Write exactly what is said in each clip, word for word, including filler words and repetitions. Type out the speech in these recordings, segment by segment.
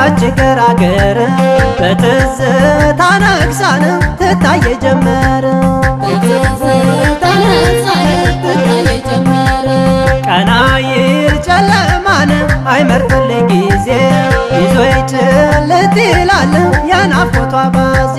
ያቺ ገራገር በትዝታ ነግሳን ትታየ ጀመረ ቀናይል ጨለማን አይመርጥልኝ ጊዜ ይዞ ይጭልት ይላል የናፍቆቷ ባዜ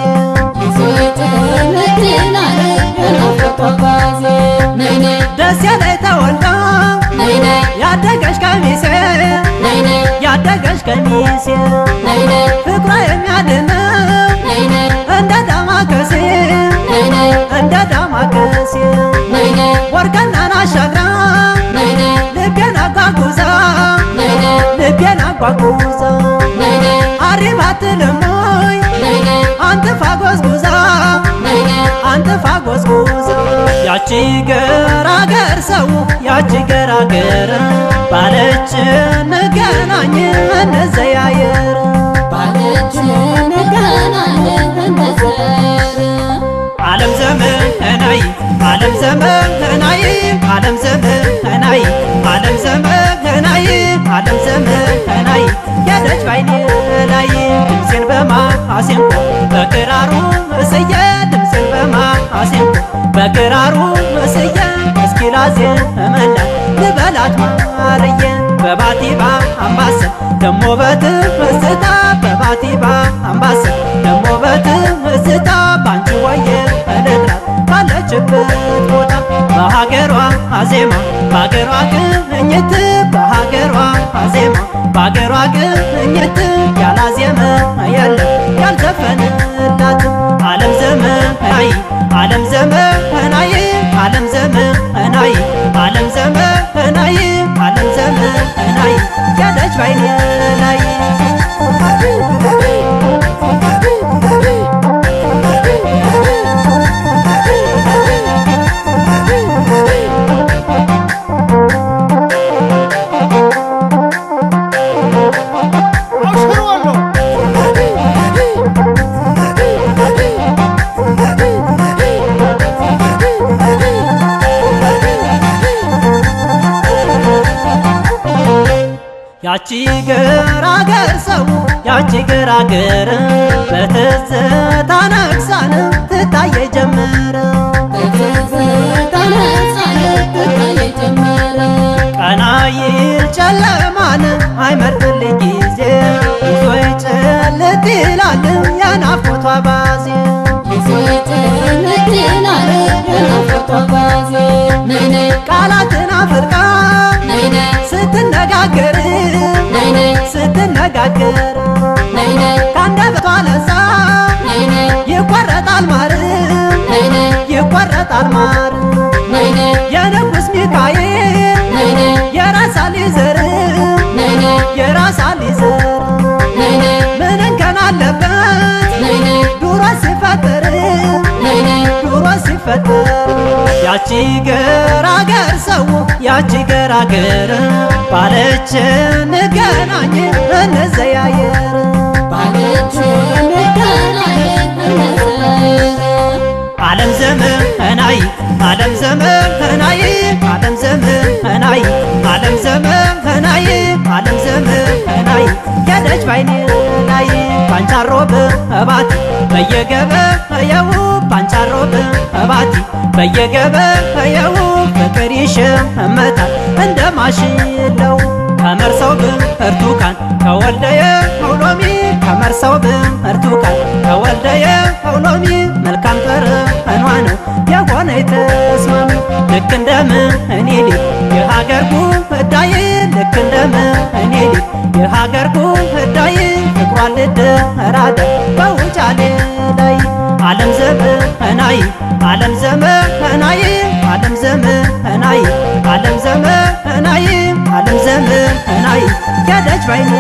ደስ ያለኝ ተወልዳ ያደገች ቀሚሴ ያደገች ቀሚሴ ፍቅሯ የሚያድነው እንደ ዳማከሴ እንደ ዳማከሴ ወርቅናን አሻግራ ልቤን አጓጉዛ ልቤን አጓጉዛ አሪብ አትልም ወይ አንጥፋ ጎዝጉዛ አንጥፋ ጎዝጉዛ ያቺ ገራገር ሰው ያቺ ገራገር ባለች እንገናኝ እንዘያየር ባለች እንገናኝ እንዘያየር ዓለም ዘመናይ ዓለም ዘመናይ ዓለም ዘመናይ ዓለም ዘመናይ ዓለም ዘመናይ ያደች ባይኔ ላይ ድምፄን በማሲንቆ በክራሩ እስየ ድምፄን በማሲንቆ በክራሩ እስየ እስኪ ላዜመላ ልበላት ማርየ በባቲባ አምባሰል ደሞ በትዝታ በባቲባ አምባሰል ደሞ በትዝታ ባንቺ ወየ እልላት ባለችበት ቦታ በሀገሯ አዜማ በሀገሯ ቅኝት በሀገሯ አዜማ በሀገሯ ቅኝት ያላዜመ የለም ያልዘፈንላት ዓለም ዘመናይ ዓለም ዘመናይ ዓለም ዘመናይ ዓለም ዘመናይ ዓለም ዘመናይ ያለች ባይኔ ላይ ያቺ ገራገር ሰው ያቺ ገራገር በትዝታ ነግሳን ትታየ ጀመረ ቀናይል ጨለማን አይመርጥልኝ ጊዜ ይዞ ይጭልት ይላል የናፍቆቷ ባዜ ቃላትን አፍርቃ ስትነጋገር ስትነጋገር ካንደበቷ ለዛ ይቆረጣል ማር ይቆረጣል ማር የንጉስ ሚካኤል የራሳሊ ዘር የራሳሊ ዘር ምን እንከን አለበት ዱሮ ሲፈጠር ዱሮ ሲፈጠር ያቺ ገራገር ሰው ያቺ ገራገር ባለች እንገናኝ እንዘያየር ባለች እንገናኝ እንዘያየር ዓለም ዘመናይ ዓለም ዘመናይ ዓለም ዘመናይ ዓለም ዘመናይ ዓለም ዘመናይ ያለች ባይኔ ላይ ባንቻሮ በባቲ በየገበያው ባንቻሮ በባቲ በየገበያው ፍቅር ይሸመታል እንደ ማሽለው ከመርሰው ብርቱካን ከወልደየ ሎሚ ከመርሰው ብርቱካን ከወልደየ ሎሚ መልካም ጠረኗ ነው የሆነ ተስማሚ ልክ እንደምን ሊል የሀገር ጉዳይ ልክ እንደምን ሊል የሀገር ጉዳይ ፍቅሯን ልደራደ በውጫሌ ላይ ዓለም ዘመናይ ዓለም ዘመናይ ዓለም ዘመናይ ዓለም ዘመናይ ዓለም ዘመናይ ያለች ባይኔ